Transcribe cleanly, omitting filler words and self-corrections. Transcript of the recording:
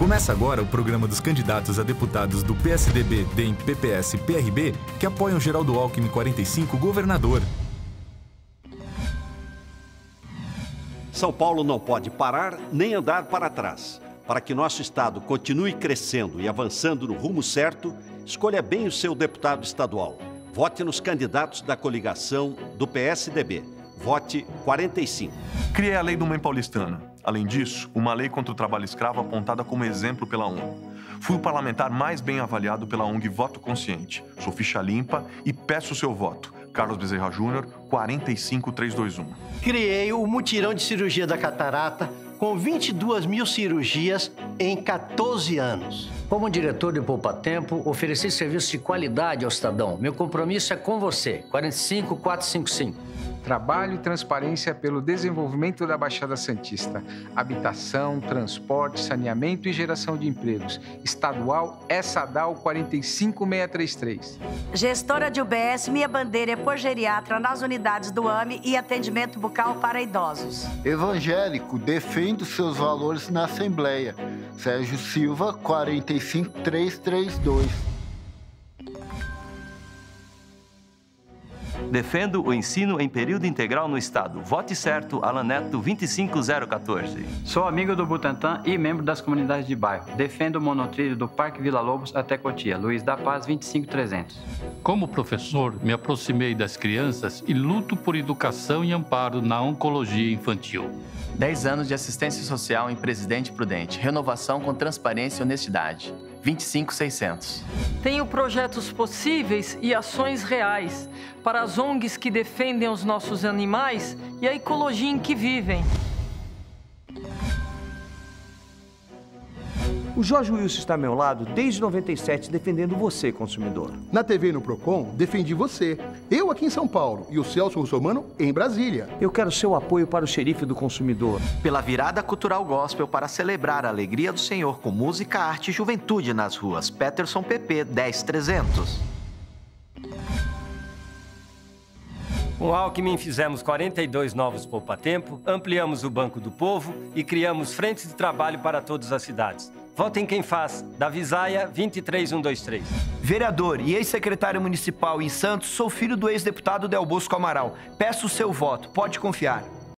Começa agora o programa dos candidatos a deputados do PSDB, DEM, PPS e PRB que apoiam Geraldo Alckmin 45, governador. São Paulo não pode parar nem andar para trás. Para que nosso estado continue crescendo e avançando no rumo certo, escolha bem o seu deputado estadual. Vote nos candidatos da coligação do PSDB. Vote 45. Criei a lei do Mãe Paulistana. Além disso, uma lei contra o trabalho escravo apontada como exemplo pela ONU. Fui o parlamentar mais bem avaliado pela ONG Voto Consciente. Sou ficha limpa e peço o seu voto. Carlos Bezerra Júnior, 45321. Criei o mutirão de cirurgia da catarata com 22 mil cirurgias em 14 anos. Como diretor de Poupa Tempo, ofereci serviço de qualidade ao cidadão. Meu compromisso é com você. 45455. Trabalho e transparência pelo desenvolvimento da Baixada Santista. Habitação, transporte, saneamento e geração de empregos. Estadual ESADAL 45633. Gestora de UBS, minha bandeira é por geriatra nas unidades do AME e atendimento bucal para idosos. Evangélico, defendo seus valores na Assembleia. Sérgio Silva, 45332. Defendo o ensino em período integral no Estado. Vote certo, Alan Neto, 25014. Sou amigo do Butantan e membro das comunidades de bairro. Defendo o monotrilho do Parque Vila Lobos até Cotia. Luiz da Paz, 25300. Como professor, me aproximei das crianças e luto por educação e amparo na oncologia infantil. 10 anos de assistência social em Presidente Prudente. Renovação com transparência e honestidade. 25600. Tenho projetos possíveis e ações reais para as ONGs que defendem os nossos animais e a ecologia em que vivem. O Jorge Wilson está ao meu lado desde 97, defendendo você, consumidor. Na TV e no Procon, defendi você. Eu aqui em São Paulo e o Celso Russomano em Brasília. Eu quero seu apoio para o xerife do consumidor. Pela virada cultural gospel para celebrar a alegria do Senhor com música, arte e juventude nas ruas. Peterson PP 10300. Com Alckmin fizemos 42 novos poupa-tempo, ampliamos o Banco do Povo e criamos frentes de trabalho para todas as cidades. Votem quem faz. Davi Zaia, 23123. Vereador e ex-secretário municipal em Santos, sou filho do ex-deputado Del Bosco Amaral. Peço o seu voto, pode confiar.